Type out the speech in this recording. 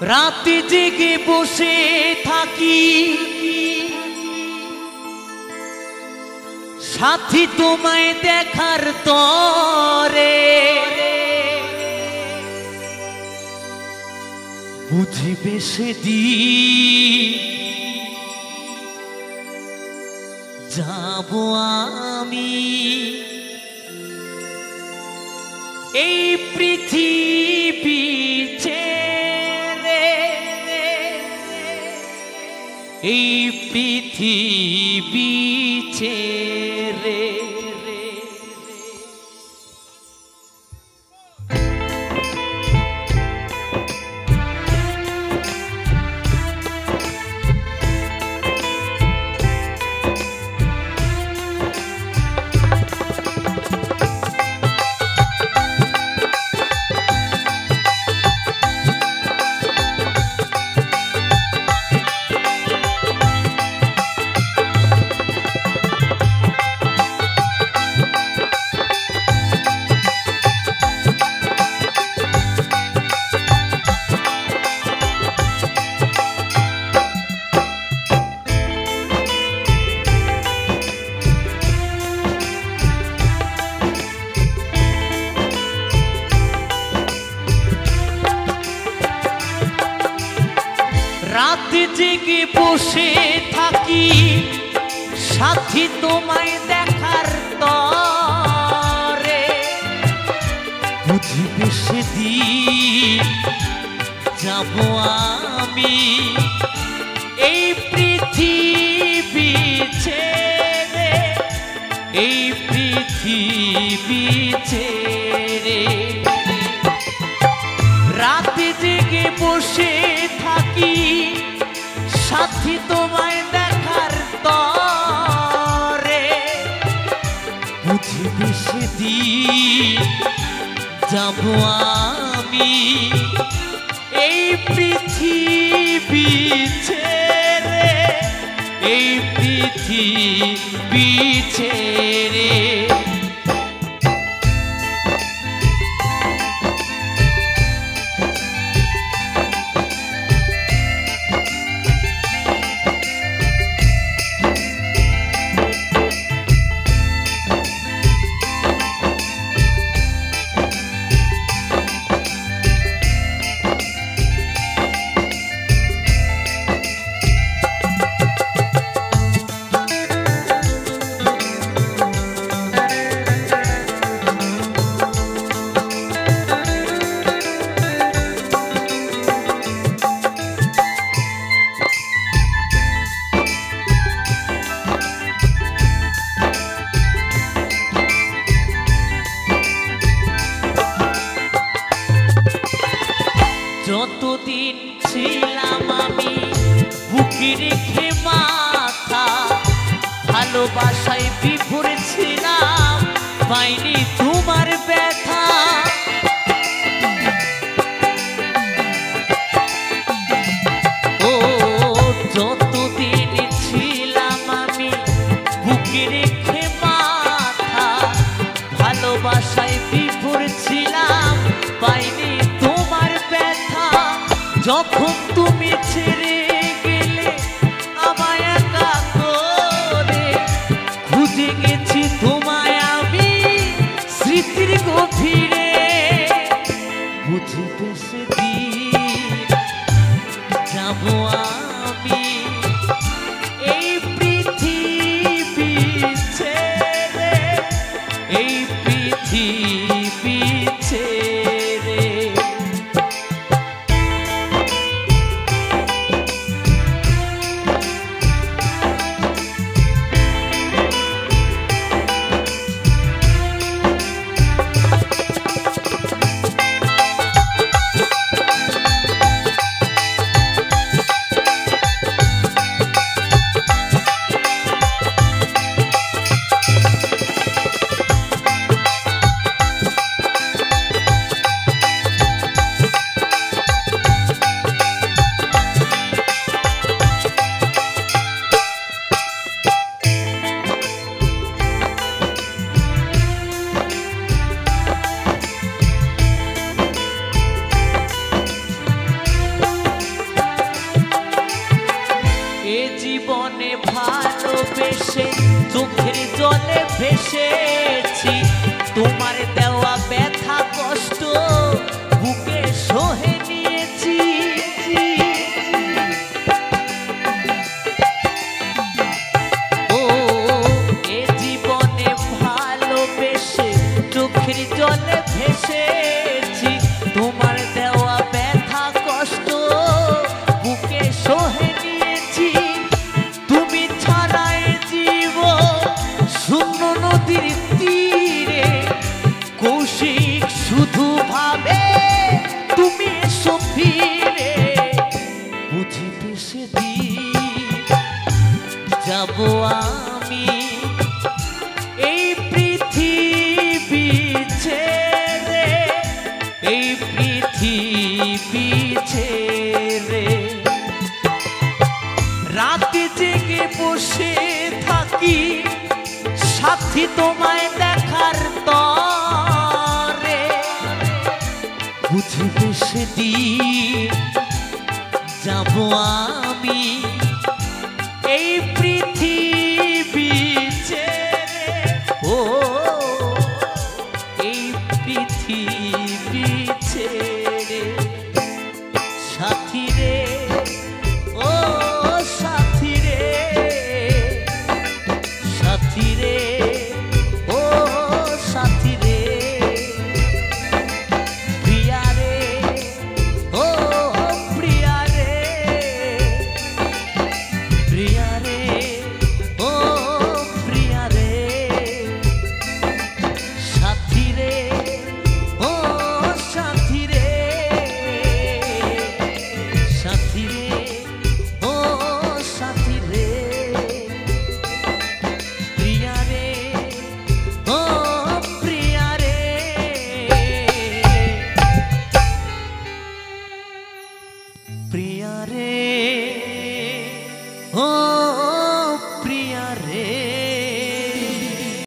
রাতে জেগে বসে থাকি সাথী তোমায় দেখার তরে বুঝিবে সেদিন যাব আমি এই পৃথিবী ছেড়ে এই পৃথিবী ছেড়ে রাত জেগে বসে থাকি সাথী তোমায় দেখার তরে বুঝিবে সেদিন যাব আমি এই পৃথিবী ছেড়ে এই পৃথিবী ছেড়ে রাত জেগে বসে থাকি সাথী তোমায় দেখার তরে বুঝিবে সেদিন যাব আমি এই পৃথিবী ছেড়ে এই পৃথিবী ছেড়ে যতদিন ছিলাম আমি বুকে রেখে মাথা ভালোবাসায় বিভোর ছিলাম পাইনি তোমার ব্যথা ও যতদিন ছিলাম আমি বুকে রেখে মাথা ভালোবাসায় বিভোর ছিলাম পাইনি তোমার ব্যথা যখন তুমি ছেড়ে গেলে আমায় একা করে খুঁজে গেছি তোমায় আমি স্মৃতির গভীরে বুঝিবে সেদিন যাব আমি এই পৃথিবী ছেড়ে এই পৃথিবী ছেড়ে ভালোবেসে চোখের জলে ভেসেছি, তোমার দেওয়া ব্যথা কষ্ট বুকে সহে নিয়েছি। ও এ জীবনে ভালোবেসে চোখের জলে ভেসেছি, তোমার দেওয়া ব্যথা কষ্ট বুকে সহে নিয়েছি। তুমি ছাড়াই জীবন শূন্য নদীর তীরে, কৌশিক শুধু ভাবে তুমি এসো ফিরে। বুঝিতে সেদিন যাব আমি এই পৃথিবী ছেড়ে, এই পৃথিবী ছেড়ে। রাতে জেগে বসে থাকি সাথী তোমায় দেখার তরে, বুঝবে সেদিন যাব আমি এই পৃথিবী ছেড়ে। ও এই পৃথিবী ছেড়ে। সাথী রে ও সাথী রে, সাথী রে ও সাথী রে, প্রিয়া রে ও প্রিয়া রে, প্রিয়া রে ও প্রিয়া রে, সাথী রে ও সাথী রে, সাথী রে ও সাথী রে, প্রিয়া রে ও প্রিয়া রে, প্রিয়া রে ও